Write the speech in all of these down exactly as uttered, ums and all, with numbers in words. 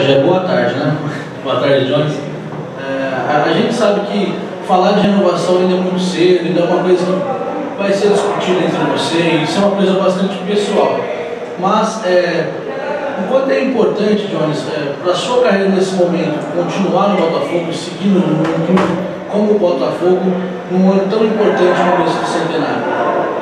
já é boa tarde, né? Boa tarde, Jones. É, a, a gente sabe que falar de renovação ainda é muito cedo, ainda é uma coisa que vai ser discutida entre vocês, isso é uma coisa bastante pessoal. Mas, é, o quanto é importante, Jones, é, para a sua carreira nesse momento, continuar no Botafogo, seguindo no clube como o Botafogo, num ano tão importante como esse do centenário?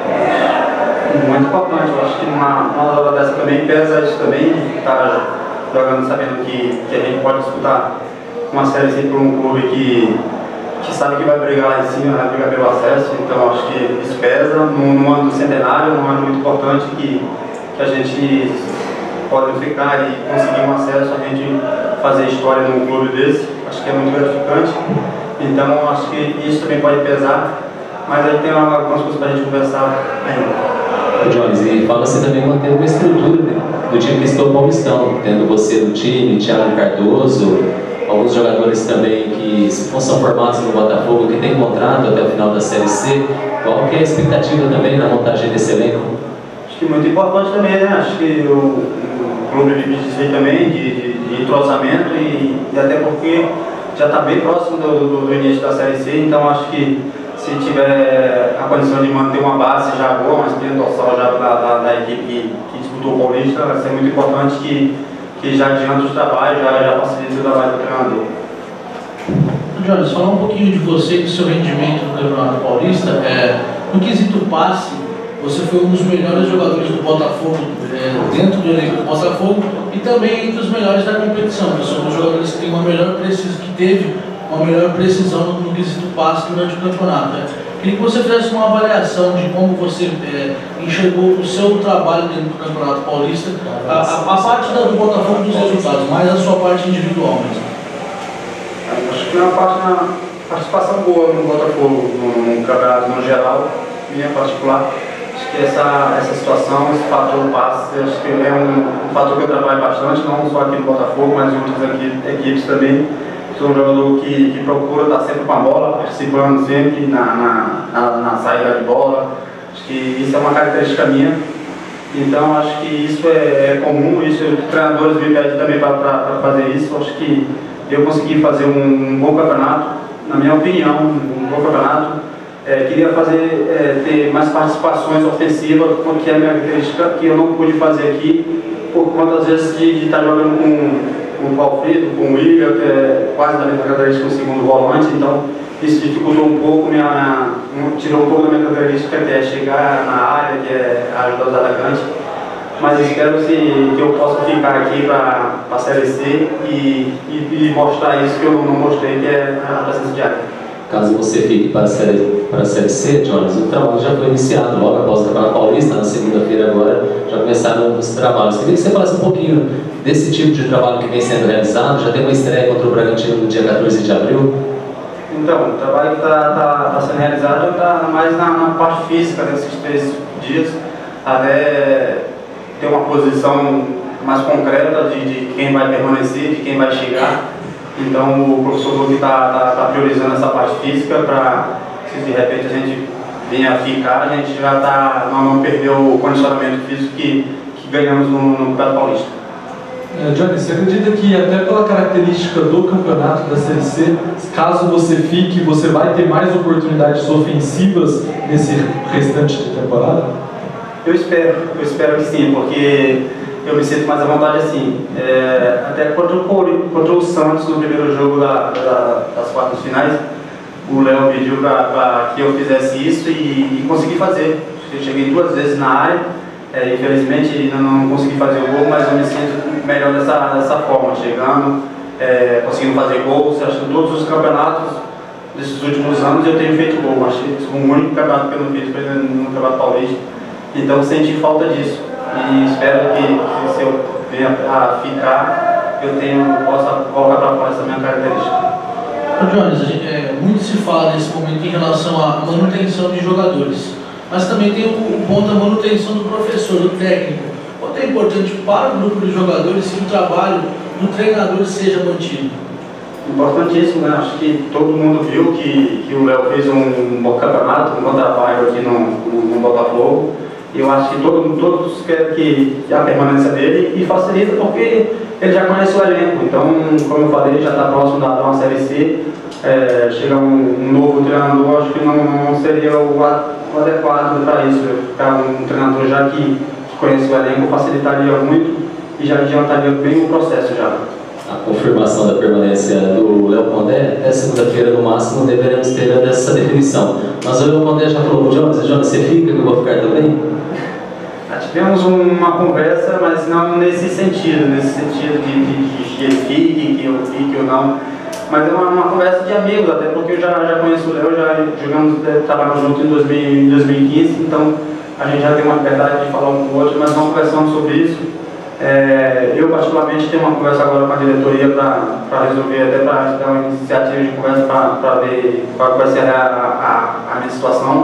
Muito importante, eu acho que numa, numa hora dessa também pesa isso também, estar jogando sabendo que, que a gente pode disputar uma série C por um clube que, que sabe que vai brigar lá em cima, vai brigar pelo acesso, então acho que isso pesa num, num ano do centenário, num ano muito importante que, que a gente pode ficar e conseguir um acesso, a gente fazer história num clube desse, acho que é muito gratificante, então acho que isso também pode pesar, mas aí tem algumas coisas para a gente conversar ainda. Jones, e fala-se também manter uma estrutura do time que estou paulistão, tendo você no time, Thiago Cardoso, alguns jogadores também que se são formados no Botafogo, que tem contrato até o final da Série C. Qual que é a expectativa também na montagem desse elenco? Acho que muito importante também, né? Acho que o, o clube vive disso aí também, de, de, de entrosamento e, e até porque já está bem próximo do, do, do início da Série C, então acho que se tiver a condição de manter uma base já boa, uma espinha dorsal já da, da, da equipe que, que disputou o Paulista, vai ser muito importante que, que já adianta os trabalhos, já, já facilita o trabalho do treinador. Jones, falar um pouquinho de você e do seu rendimento no Campeonato Paulista. É, no quesito passe, você foi um dos melhores jogadores do Botafogo, é, dentro do elenco do Botafogo, e também entre os melhores da competição. Você é um dos jogadores que tem uma melhor precisão, que teve uma melhor precisão no, no quesito passe durante o campeonato. Né? Queria que você fizesse uma avaliação de como você é, enxergou o seu trabalho dentro do Campeonato Paulista, a, a, a parte da, do Botafogo dos resultados, mais a sua parte individual mesmo. Acho que é uma parte na participação boa no Botafogo, no, no campeonato no geral, minha particular. Acho que essa, essa situação, esse fator passe, acho que é um, um fator que eu trabalho bastante, não só aqui no Botafogo, mas em outras aqui, equipes também. Sou um jogador que, que procura estar sempre com a bola, participando sempre na, na, na, na saída de bola. Acho que isso é uma característica minha. Então acho que isso é, é comum, isso os treinadores me pedem também para fazer isso. Acho que eu consegui fazer um, um bom campeonato, na minha opinião, um bom campeonato. É, queria fazer, é, ter mais participações ofensivas, porque é a minha característica que eu não pude fazer aqui, por conta às vezes de, de estar jogando com com o Alfredo, com o William, que é quase da mesma característica do segundo volante, então isso dificultou um pouco, minha, tirou um pouco da minha característica, que é chegar na área, que é ajudar os atacantes. Mas espero que, que eu possa ficar aqui para a Série C e, e, e mostrar isso que eu não mostrei, que é a presença de área. Caso você fique para a Série, para a série C, Jones, o trabalho já foi iniciado logo após o Campeonato Paulista, na segunda-feira agora, já começaram os trabalhos. Queria que você falasse um pouquinho desse tipo de trabalho que vem sendo realizado. Já tem uma estreia contra o Bragantino no dia quatorze de abril? Então, o trabalho que está tá, tá sendo realizado está mais na, na parte física desses três dias, até ter uma posição mais concreta de, de quem vai permanecer, de quem vai chegar. Então o professor Luque está tá, tá priorizando essa parte física para, se de repente a gente venha a ficar, a gente já tá, não, não perdeu o condicionamento físico que, que ganhamos no, no Campeonato Paulista. É, Johnny, você acredita que até pela característica do campeonato da Série C, caso você fique, você vai ter mais oportunidades ofensivas nesse restante de temporada? Eu espero, eu espero que sim, porque eu me sinto mais à vontade assim. É, até contra o, contra o Santos, no primeiro jogo da, da, das quartas finais, o Léo pediu para que eu fizesse isso e, e consegui fazer. Eu cheguei duas vezes na área, é, infelizmente ainda não consegui fazer o gol, mas eu me sinto melhor dessa, dessa forma, chegando, é, conseguindo fazer gols. Acho que em todos os campeonatos desses últimos anos eu tenho feito gol. Acho que o único campeonato que eu não fiz foi no Campeonato Paulista. Então senti falta disso. E espero que, que se eu venha a ficar, eu tenho, possa colocar para fora essa minha característica. Jones, é, muito se fala nesse momento em relação à manutenção de jogadores, mas também tem o, o ponto da manutenção do professor, do técnico. Quanto é importante para o grupo de jogadores que o trabalho do treinador seja mantido? Importantíssimo, né? Acho que todo mundo viu que, que o Léo fez um, um bom campeonato, um bom trabalho aqui no, no, no Botafogo. Eu acho que todo, todos querem que a permanência dele e facilita porque ele já conhece o elenco. Então, como eu falei, já está próximo da uma Série C. É, chega um, um novo treinador, acho que não, não seria o, o adequado para isso. Ficar um treinador já que, que conhece o elenco facilitaria muito e já adiantaria bem o processo já. A confirmação da permanência do Léo Condé, até segunda-feira no máximo deveremos ter essa definição. Mas o Léo Condé já falou, Jonas, Jonas, você fica que eu vou ficar também? Tivemos uma conversa, mas não nesse sentido, nesse sentido de, de, de que ele fique, que eu fique ou não. Mas é uma, uma conversa de amigos, até porque eu já, já conheço o Léo, já jogamos, trabalhamos juntos em dois mil e quinze, então a gente já tem uma liberdade de falar um com o outro, mas não conversamos sobre isso. É, eu particularmente tenho uma conversa agora com a diretoria para resolver, até para dar uma iniciativa de conversa para ver qual vai ser a, a, a minha situação.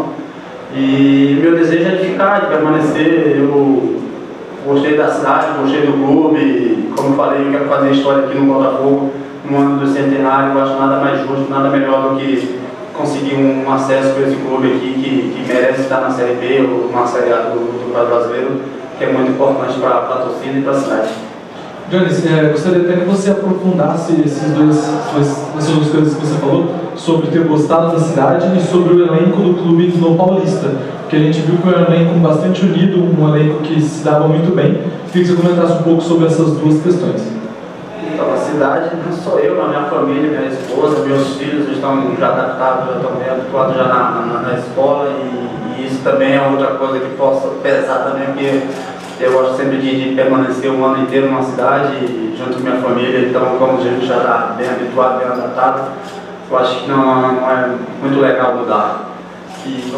E meu desejo é de ficar, de permanecer. Eu gostei da cidade, gostei do clube, como eu falei, eu quero fazer história aqui no Botafogo no ano do centenário. Eu acho nada mais justo, nada melhor do que conseguir um acesso para esse clube aqui que, que merece estar na Série B ou na Série A do, do Campeonato Brasileiro, que é muito importante para a torcida e para a cidade. Jones, é, gostaria até que você aprofundasse esses dois, essas duas coisas que você falou, sobre ter gostado da cidade e sobre o elenco do clube no Paulista, porque a gente viu que é um elenco bastante unido, um elenco que se dava muito bem. Queria que você comentasse um pouco sobre essas duas questões. Então, a cidade, não sou eu, a minha família, minha esposa, meus filhos estão já adaptados, já estão bem habituados já na, na, na escola, e, e isso também é outra coisa que possa pesar também, porque eu gosto sempre de, de permanecer um ano inteiro numa cidade, junto com minha família, então como a gente já está bem habituado, bem adaptado, eu acho que não, não é muito legal mudar. E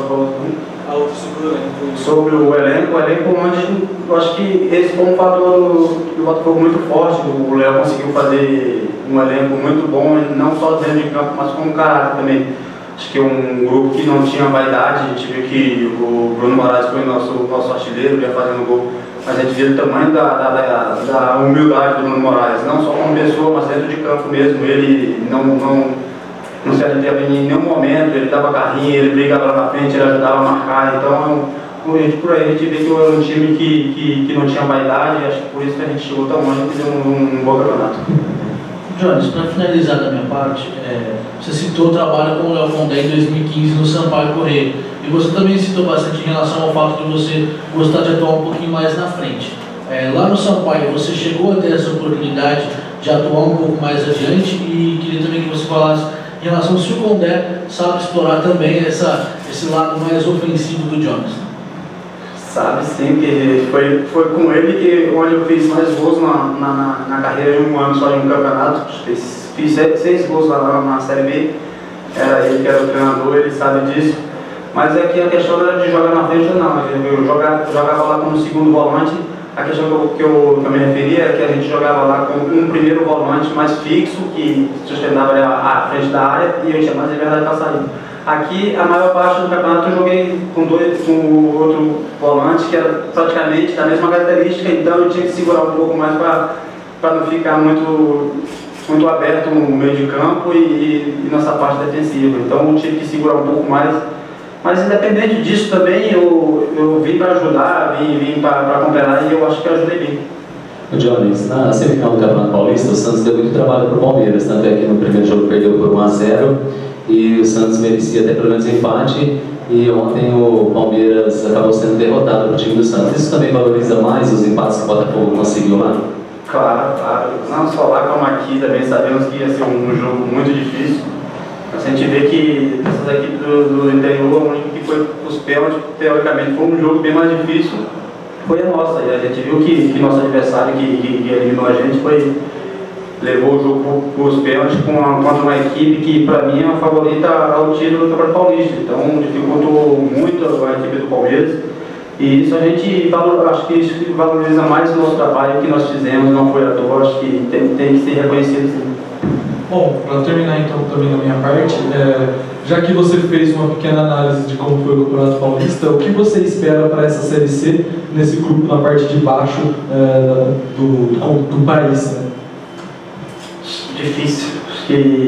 a outra sobre o elenco. Sobre o elenco, o elenco onde eu acho que esse foi um fator do Botafogo muito forte. O Léo conseguiu fazer um elenco muito bom, não só dentro de campo, mas com caráter também. Acho que um grupo que não tinha vaidade, a gente viu que o Bruno Moraes foi nosso, nosso artilheiro, ia fazendo gol. Mas a gente viu o tamanho da, da, da, da humildade do Bruno Moraes, não só como pessoa, mas dentro de campo mesmo. Ele não, não, não se aliviava em nenhum momento, ele dava carrinho, ele brigava lá na frente, ele ajudava a marcar. Então, por aí a gente vê que era um time que, que, que não tinha vaidade, acho que por isso que a gente chegou tão longe e deu um, um, um bom campeonato. Jones, para finalizar da minha parte, é, você citou o trabalho com o Léo Condé em dois mil e quinze no Sampaio Corrêa. E você também citou bastante em relação ao fato de você gostar de atuar um pouquinho mais na frente. É, lá no Sampaio, você chegou a ter essa oportunidade de atuar um pouco mais adiante, e queria também que você falasse em relação se o Condé sabe explorar também essa, esse lado mais ofensivo do Jones. Sabe sim, que foi, foi com ele que onde eu fiz mais gols na, na, na carreira de um ano só em um campeonato. Fiz, fiz seis, seis gols lá na, na Série B, era ele que era o treinador, ele sabe disso. Mas é que a questão não era de jogar na frente ou não, eu jogava, jogava lá como segundo volante. A questão que eu, que, eu, que eu me referia é que a gente jogava lá com um primeiro volante mais fixo, que sustentava a, a frente da área, e eu tinha mais liberdade para sair. Aqui, a maior parte do campeonato eu joguei com dois, com o outro volante, que era praticamente da mesma característica, então eu tinha que segurar um pouco mais para não ficar muito, muito aberto no meio de campo e, e, e nessa parte defensiva. Então eu tive que segurar um pouco mais. Mas independente disso também, eu, eu vim para ajudar, vim, vim para acompanhar, e eu acho que eu ajudei bem. Jones, na semifinal do Campeonato Paulista, o Santos deu muito trabalho para o Palmeiras, tanto é que no primeiro jogo perdeu por um a zero, e o Santos merecia até pelo menos empate, e ontem o Palmeiras acabou sendo derrotado para o time do Santos. Isso também valoriza mais os empates que o Botafogo conseguiu lá? Claro, claro. Não só lá como aqui, também sabemos que ia ser um jogo muito difícil. Mas a gente vê que essas equipes do, do interior, o único que foi os pênaltis, teoricamente foi um jogo bem mais difícil, foi a nossa. E a gente viu que, que nosso adversário que, que, que eliminou a gente foi, levou o jogo para os pênaltis contra uma equipe que para mim é a favorita ao título do Campeonato Paulista. Então dificultou muito a equipe do Palmeiras. E isso a gente valor, acho que isso valoriza mais o nosso trabalho que nós fizemos, não foi à toa, acho que tem, tem que ser reconhecido sim. Bom, para terminar então também da minha parte, é, já que você fez uma pequena análise de como foi o Campeonato Paulista, o que você espera para essa Série C nesse grupo na parte de baixo é, do, do, do país? Né? Difícil. Acho que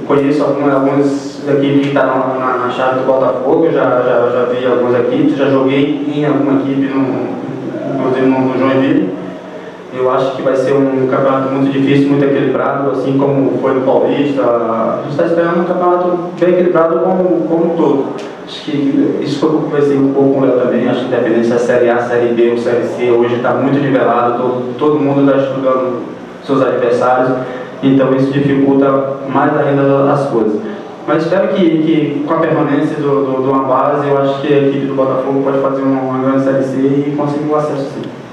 conheço algumas, algumas equipes que estão na, na, na chave do Botafogo, já, já, já vi algumas equipes, já joguei em alguma equipe, no, inclusive no, no Joinville. Eu acho que vai ser um campeonato muito difícil, muito equilibrado, assim como foi no Paulista. A gente está esperando um campeonato bem equilibrado como, como um todo. Acho que isso foi o que eu conversei um pouco com o Léo também. Acho que independente se é Série A, Série B ou Série C, hoje está muito nivelado, todo, todo mundo está estudando seus adversários, então isso dificulta mais ainda as coisas. Mas espero que, que com a permanência do, do, do Ambaz, eu acho que a equipe do Botafogo pode fazer uma, uma grande Série C e conseguir o acesso sim.